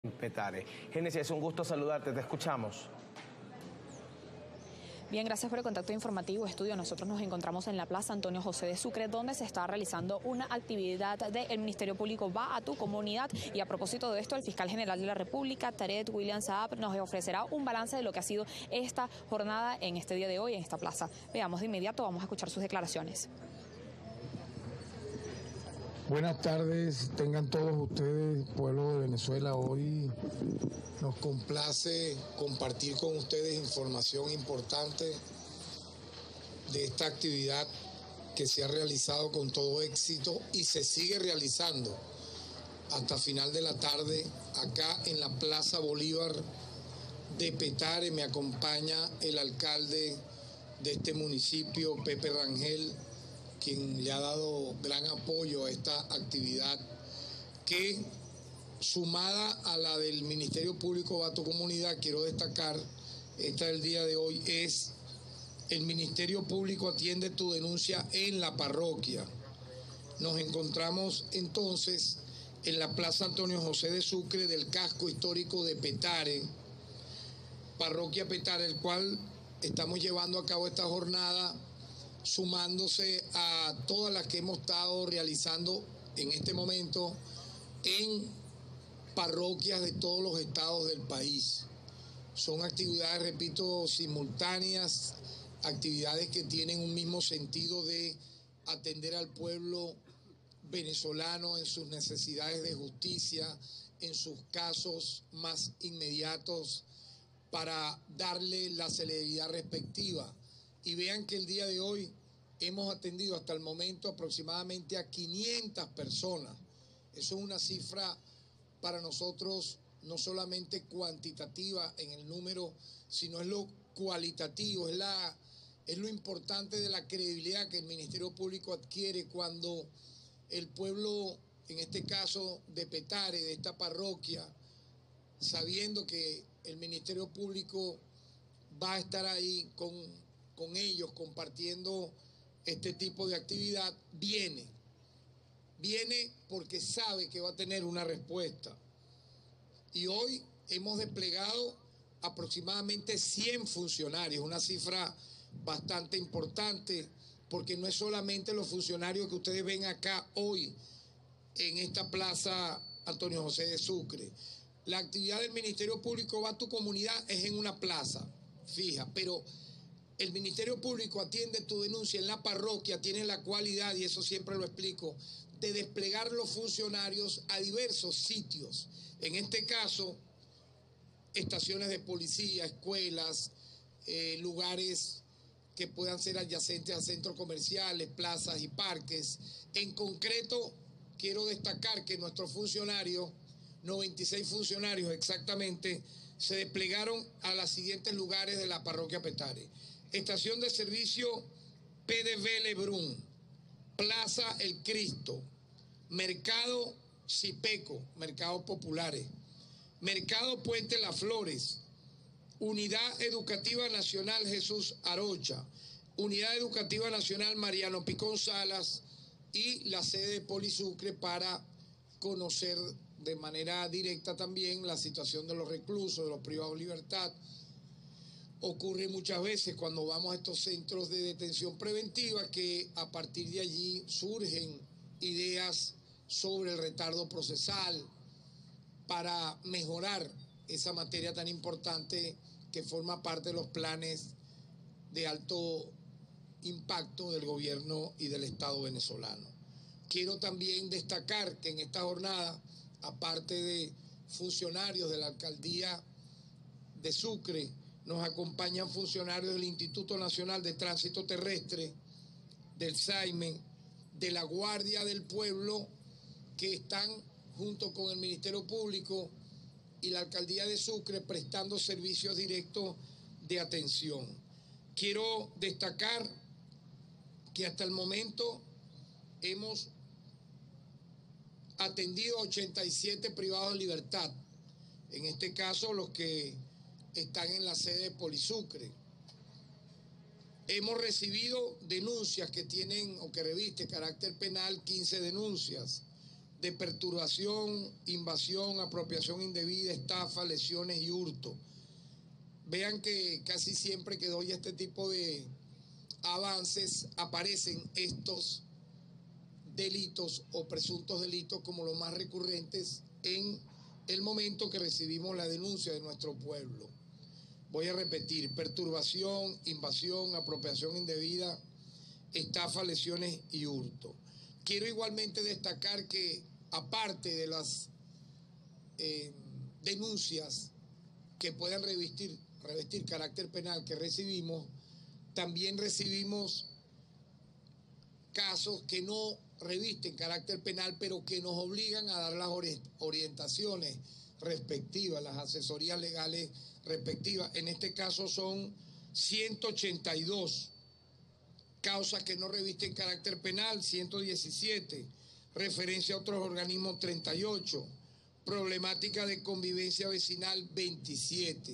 Petare. Génesis, es un gusto saludarte, te escuchamos. Bien, gracias por el contacto informativo. Estudio, nosotros nos encontramos en la Plaza Antonio José de Sucre, donde se está realizando una actividad del Ministerio Público Va a tu Comunidad. Y a propósito de esto, el fiscal general de la República, Tarek William Saab, nos ofrecerá un balance de lo que ha sido esta jornada en este día de hoy en esta plaza. Veamos de inmediato, vamos a escuchar sus declaraciones. Buenas tardes, tengan todos ustedes, pueblo de Venezuela. Hoy nos complace compartir con ustedes información importante de esta actividad que se ha realizado con todo éxito y se sigue realizando hasta final de la tarde acá en la Plaza Bolívar de Petare. Me acompaña el alcalde de este municipio, Pepe Rangel, quien le ha dado gran apoyo a esta actividad que, sumada a la del Ministerio Público Va a tu Comunidad, quiero destacar, esta del día de hoy, es el Ministerio Público atiende tu denuncia en la parroquia. Nos encontramos entonces en la Plaza Antonio José de Sucre del casco histórico de Petare, parroquia Petare, el cual estamos llevando a cabo esta jornada sumándose a todas las que hemos estado realizando en este momento en parroquias de todos los estados del país. Son actividades, repito, simultáneas, actividades que tienen un mismo sentido de atender al pueblo venezolano en sus necesidades de justicia, en sus casos más inmediatos, para darle la celeridad respectiva. Y vean que el día de hoy hemos atendido hasta el momento aproximadamente a 500 personas. Eso es una cifra para nosotros no solamente cuantitativa en el número, sino es lo cualitativo, es lo importante de la credibilidad que el Ministerio Público adquiere cuando el pueblo, en este caso de Petare, de esta parroquia, sabiendo que el Ministerio Público va a estar ahí con ellos compartiendo este tipo de actividad, viene porque sabe que va a tener una respuesta. Y hoy hemos desplegado aproximadamente 100 funcionarios, una cifra bastante importante, porque no es solamente los funcionarios que ustedes ven acá hoy en esta Plaza Antonio José de Sucre. La actividad del Ministerio Público Va a tu Comunidad es en una plaza fija, pero el Ministerio Público atiende tu denuncia en la parroquia, tiene la cualidad, y eso siempre lo explico, de desplegar los funcionarios a diversos sitios. En este caso, estaciones de policía, escuelas, lugares que puedan ser adyacentes a centros comerciales, plazas y parques. En concreto, quiero destacar que nuestros funcionarios, 96 funcionarios exactamente, se desplegaron a los siguientes lugares de la parroquia Petare: Estación de Servicio PDV Lebrún, Plaza El Cristo, Mercado Cipeco, Mercados Populares, Mercado Puente Las Flores, Unidad Educativa Nacional Jesús Arocha, Unidad Educativa Nacional Mariano Picón Salas y la sede de Polisucre, para conocer de manera directa también la situación de los reclusos, de los privados de libertad. Ocurre muchas veces cuando vamos a estos centros de detención preventiva que a partir de allí surgen ideas sobre el retardo procesal para mejorar esa materia tan importante que forma parte de los planes de alto impacto del gobierno y del Estado venezolano. Quiero también destacar que en esta jornada, aparte de funcionarios de la Alcaldía de Sucre, nos acompañan funcionarios del Instituto Nacional de Tránsito Terrestre, del SAIME, de la Guardia del Pueblo, que están junto con el Ministerio Público y la Alcaldía de Sucre prestando servicios directos de atención. Quiero destacar que hasta el momento hemos atendido a 87 privados de libertad, en este caso los que están en la sede de Polisucre. Hemos recibido denuncias que tienen o que reviste carácter penal, 15 denuncias, de perturbación, invasión, apropiación indebida, estafa, lesiones y hurto. Vean que casi siempre que doy este tipo de avances aparecen estos delitos o presuntos delitos como los más recurrentes en el momento que recibimos la denuncia de nuestro pueblo. Voy a repetir: perturbación, invasión, apropiación indebida, estafa, lesiones y hurto. Quiero igualmente destacar que aparte de las denuncias que puedan revestir carácter penal que recibimos, también recibimos casos que no revisten carácter penal, pero que nos obligan a dar las orientaciones respectivas, las asesorías legales respectivas. En este caso son 182 causas que no revisten carácter penal, 117, referencia a otros organismos 38, problemática de convivencia vecinal 27.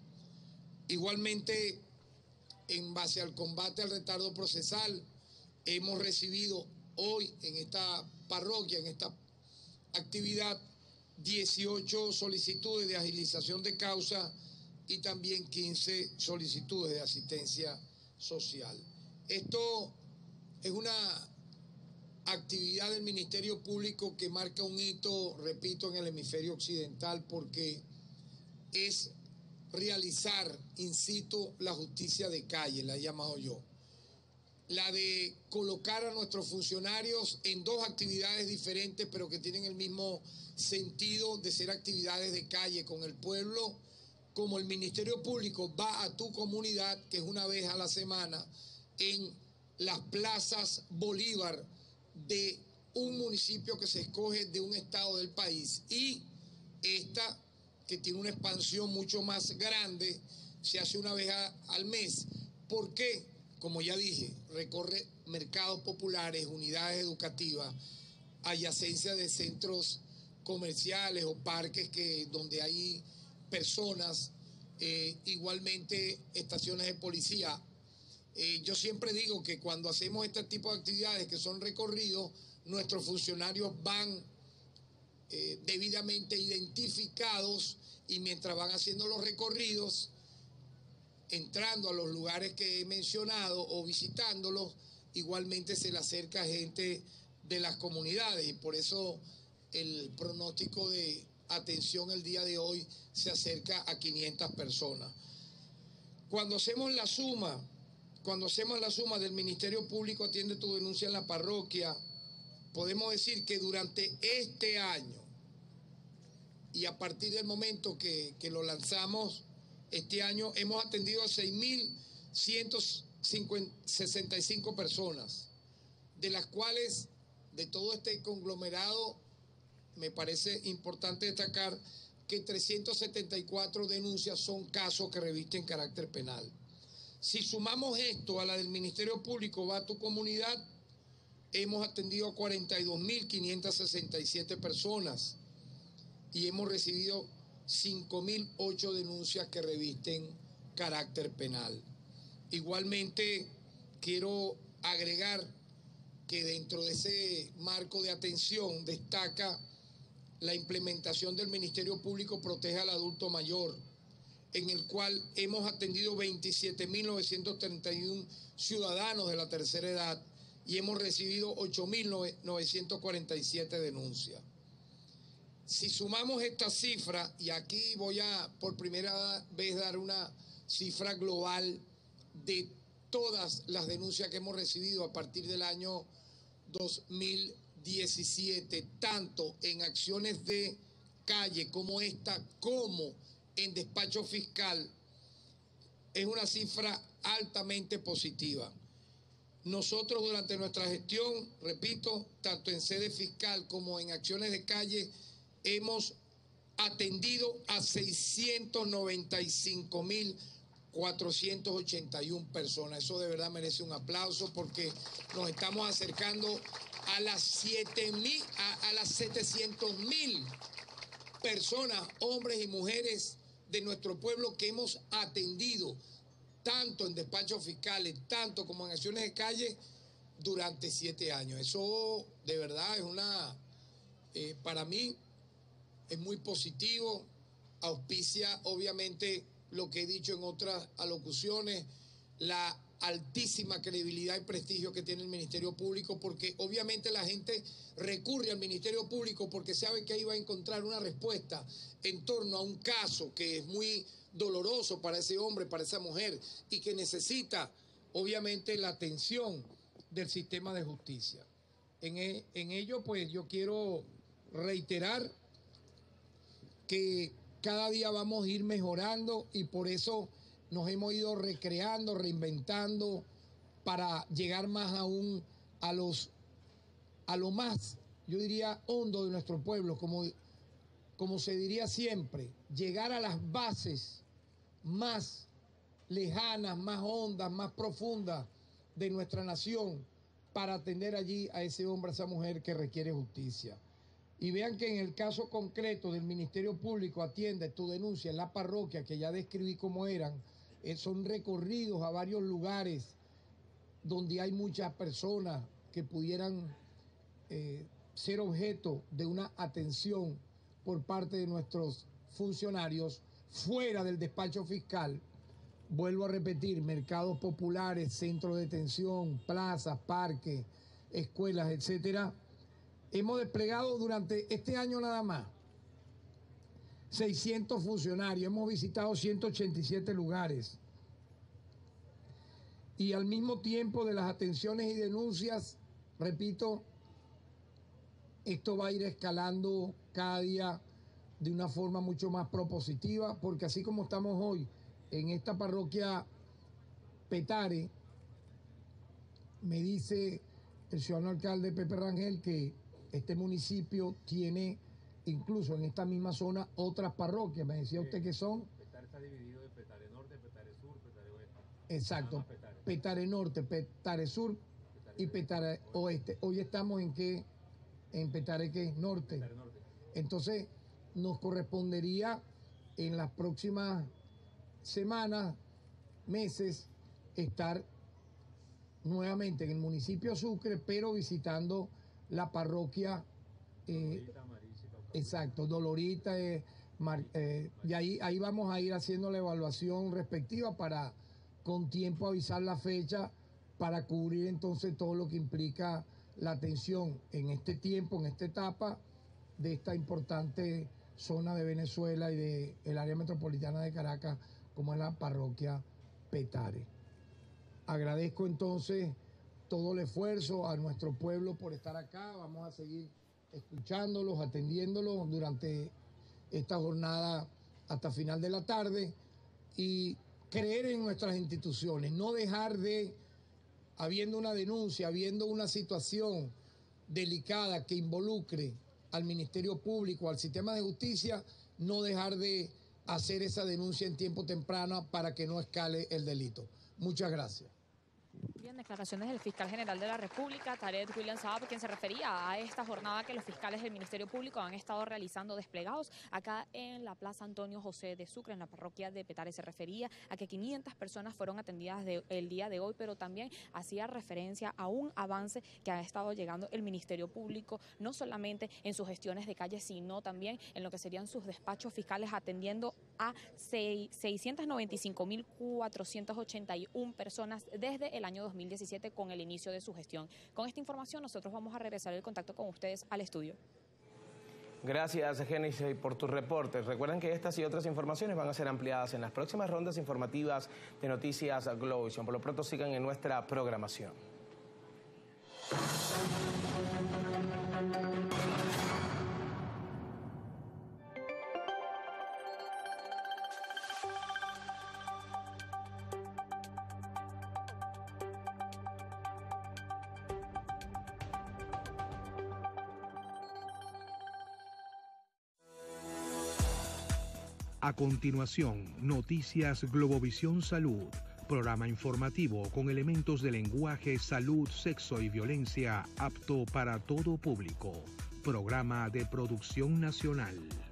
Igualmente, en base al combate al retardo procesal, hemos recibido hoy en esta parroquia, en esta actividad, 18 solicitudes de agilización de causa y también 15 solicitudes de asistencia social. Esto es una actividad del Ministerio Público que marca un hito, repito, en el hemisferio occidental, porque es realizar in situ la justicia de calle, la he llamado yo. La de colocar a nuestros funcionarios en dos actividades diferentes, pero que tienen el mismo sentido de ser actividades de calle con el pueblo, como el Ministerio Público va a tu comunidad, que es una vez a la semana, en las plazas Bolívar de un municipio que se escoge de un estado del país, y esta, que tiene una expansión mucho más grande, se hace una vez al mes. ¿Por qué? Como ya dije, recorre mercados populares, unidades educativas, adyacencia de centros comerciales o parques donde hay personas, igualmente estaciones de policía. Yo siempre digo que cuando hacemos este tipo de actividades que son recorridos, nuestros funcionarios van debidamente identificados, y mientras van haciendo los recorridos, entrando a los lugares que he mencionado o visitándolos, igualmente se le acerca gente de las comunidades, y por eso el pronóstico de atención el día de hoy se acerca a 500 personas. Cuando hacemos la suma del Ministerio Público atiende tu denuncia en la parroquia, podemos decir que durante este año, y a partir del momento que lo lanzamos este año, hemos atendido a 6.165 personas, de las cuales, de todo este conglomerado, me parece importante destacar que 374 denuncias son casos que revisten carácter penal. Si sumamos esto a la del Ministerio Público va a tu comunidad, hemos atendido a 42.567 personas y hemos recibido 5.008 denuncias que revisten carácter penal. Igualmente, quiero agregar que dentro de ese marco de atención destaca la implementación del Ministerio Público Protege al Adulto Mayor, en el cual hemos atendido 27.931 ciudadanos de la tercera edad y hemos recibido 8.947 denuncias. Si sumamos esta cifra, y aquí voy a por primera vez dar una cifra global de todas las denuncias que hemos recibido a partir del año 2017, tanto en acciones de calle como esta, como en despacho fiscal, es una cifra altamente positiva. Nosotros durante nuestra gestión, repito, tanto en sede fiscal como en acciones de calle, hemos atendido a 695.481 personas. Eso de verdad merece un aplauso, porque nos estamos acercando a las 700.000 personas, hombres y mujeres de nuestro pueblo que hemos atendido, tanto en despachos fiscales, tanto como en acciones de calle, durante 7 años. Eso de verdad es una para mí es muy positivo, auspicia obviamente lo que he dicho en otras alocuciones, la altísima credibilidad y prestigio que tiene el Ministerio Público, porque obviamente la gente recurre al Ministerio Público porque sabe que ahí va a encontrar una respuesta en torno a un caso que es muy doloroso para ese hombre, para esa mujer, y que necesita obviamente la atención del sistema de justicia. En ello, pues yo quiero reiterar que cada día vamos a ir mejorando y por eso nos hemos ido recreando, reinventando para llegar más aún a lo más, yo diría, hondo de nuestro pueblo, como se diría siempre, llegar a las bases más lejanas, más hondas, más profundas de nuestra nación para atender allí a ese hombre, a esa mujer que requiere justicia. Y vean que en el caso concreto del Ministerio Público atiende tu denuncia en la parroquia, que ya describí cómo eran, son recorridos a varios lugares donde hay muchas personas que pudieran ser objeto de una atención por parte de nuestros funcionarios fuera del despacho fiscal. Vuelvo a repetir, mercados populares, centros de detención, plazas, parques, escuelas, etcétera. Hemos desplegado durante este año nada más 600 funcionarios, hemos visitado 187 lugares. Y al mismo tiempo de las atenciones y denuncias, repito, esto va a ir escalando cada día de una forma mucho más propositiva, porque así como estamos hoy en esta parroquia Petare, me dice el ciudadano alcalde Pepe Rangel que este municipio tiene incluso en esta misma zona otras parroquias. Me decía usted que son. Petare está dividido en Petare Norte, Petare Sur, Petare Oeste. Exacto. Petare Norte, Petare Sur y Petare Oeste. Hoy estamos en qué, en Petare ¿qué? Norte. Petare Norte. Entonces nos correspondería en las próximas semanas, meses, estar nuevamente en el municipio de Sucre, pero visitando la parroquia Dolorita, Mariche, exacto, Dolorita, y ahí vamos a ir haciendo la evaluación respectiva para con tiempo avisar la fecha para cubrir entonces todo lo que implica la atención en este tiempo, en esta etapa de esta importante zona de Venezuela y del área metropolitana de Caracas, como es la parroquia Petare. Agradezco entonces todo el esfuerzo a nuestro pueblo por estar acá. Vamos a seguir escuchándolos, atendiéndolos durante esta jornada hasta final de la tarde y creer en nuestras instituciones, no dejar de, habiendo una denuncia, habiendo una situación delicada que involucre al Ministerio Público, al sistema de justicia, no dejar de hacer esa denuncia en tiempo temprano para que no escale el delito. Muchas gracias. Bien, declaraciones del fiscal general de la República, Tarek William Saab, quien se refería a esta jornada que los fiscales del Ministerio Público han estado realizando desplegados acá en la Plaza Antonio José de Sucre, en la parroquia de Petare. Se refería a que 500 personas fueron atendidas el día de hoy, pero también hacía referencia a un avance que ha estado llegando el Ministerio Público, no solamente en sus gestiones de calle, sino también en lo que serían sus despachos fiscales, atendiendo a 695.481 personas desde el año 2017 con el inicio de su gestión. Con esta información nosotros vamos a regresar el contacto con ustedes al estudio. Gracias, Génesis, por tus reportes. Recuerden que estas y otras informaciones van a ser ampliadas en las próximas rondas informativas de Noticias Globovisión. Por lo pronto sigan en nuestra programación. A continuación, Noticias Globovisión Salud, programa informativo con elementos de lenguaje, salud, sexo y violencia apto para todo público. Programa de producción nacional.